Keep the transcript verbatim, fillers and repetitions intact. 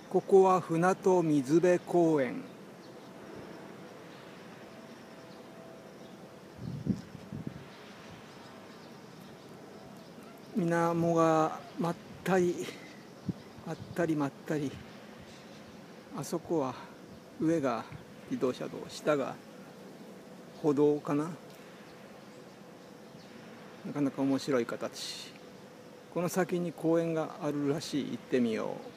ここは船戸水辺公園。水面がまったりまったりまったり。あそこは上が自動車道、下が歩道かな。なかなか面白い形。この先に公園があるらしい。行ってみよう。